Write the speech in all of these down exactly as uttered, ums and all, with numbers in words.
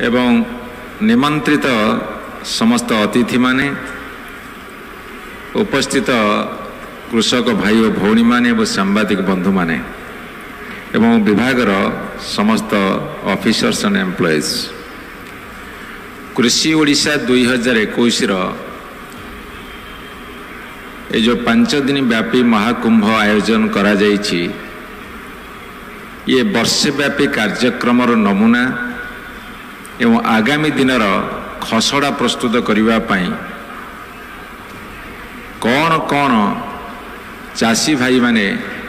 एवं निमंत्रित समस्त अतिथि माने उपस्थित कृषक भाई और भौणी माने और सांबादिक बंधु माने एवं विभागर समस्त ऑफिसर्स एंड एम्प्लॉइज कृषि ओडिशा दुई हजार इक्कीस ये जो पांच दिन व्यापी महाकुंभ आयोजन करा जाइछि ये वर्षे व्यापी कार्यक्रम नमूना एवं आगामी दिनर खसड़ा प्रस्तुत करने कौन कौन चाषी भाई माने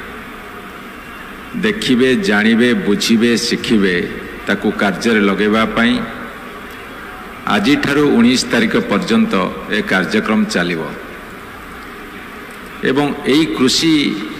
देखिबे जानिबे बुझिबे शिखिबे ताकू कार्य लगेबा पाई आज ठारू उन्नीस तारीख पर्यंत ए कार्यक्रम चलिबो एवं एई कृषि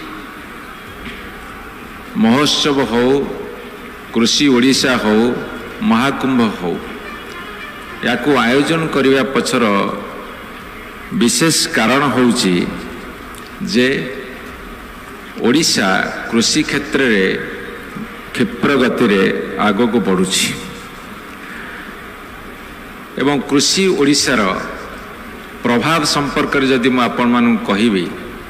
महोत्सव हो कृषि ओडिशा हो महाकुंभ हो याकू आयोजन करने पछर विशेष कारण होउची जे ओडिशा कृषि क्षेत्र रे क्षिप्र गति रे आगो को बढ़ुची एवं कृषि ओडिशार प्रभाव संपर्क रे जदि मु आपण मानू कहिबी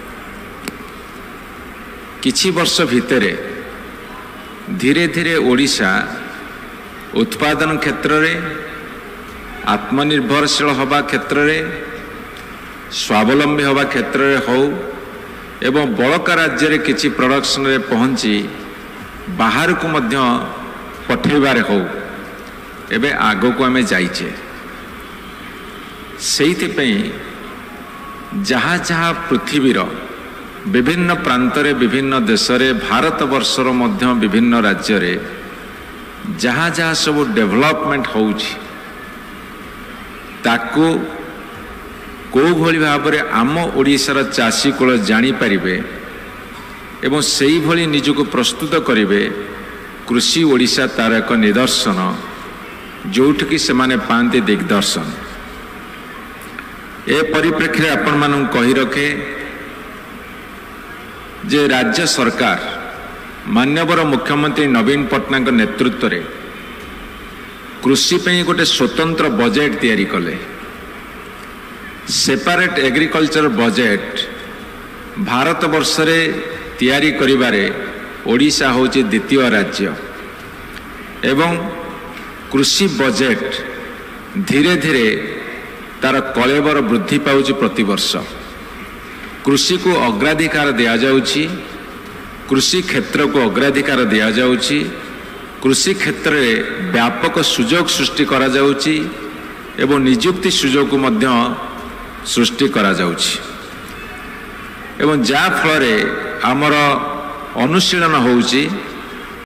किछि वर्ष भितरे धीरे धीरे ओडिशा उत्पादन क्षेत्र रे आत्मनिर्भरशील हवा क्षेत्र रे स्वावलंबी हवा क्षेत्र रे हो एवं बड़का राज्य रे किछि प्रोडक्शन रे पहुंची बाहर को मध्य पठेबारे हो एबे आगो को हमें जाइछे सेहिति पई जहाँ जहाँ पृथ्वीर विभिन्न प्रांत रे विभिन्न देश रे भारत वर्षर मध्य विभिन्न राज्य रे जहाँ जहाँ सब डेवलपमेंट होउछि ताकू को भली भाव में आम ओडिशार चाषी कूल जानीपारे एवं से ही भली निजको प्रस्तुत करेंगे कृषि ओडिशा तार एक निदर्शन जोठिकी से माने पांति दिग्दर्शन ए परिप्रेक्षी आपण मानू कही रखे जे राज्य सरकार मान्यवर मुख्यमंत्री नवीन पट्टनायक नेतृत्व में कृषि पे गोटे स्वतंत्र बजेट तैयारी कले सेपरेट एग्रीकल्चर बजेट भारत वर्ष रे तैयारी करिबारे ओडिशा होची द्वितीय राज्य एवं कृषि बजेट धीरे धीरे तार कलेबर वृद्धि पाउची प्रति वर्ष कृषि को अग्राधिकार दिया जाउची कृषि क्षेत्र को अग्राधिकार दिया जाउची कृषि क्षेत्र में व्यापक सुजोग सृष्टि करा जाउची एवं नियुक्ति सुजोग को मध्य सृष्टि करा जाउची एवं जा फल आमर अनुशीलन होउची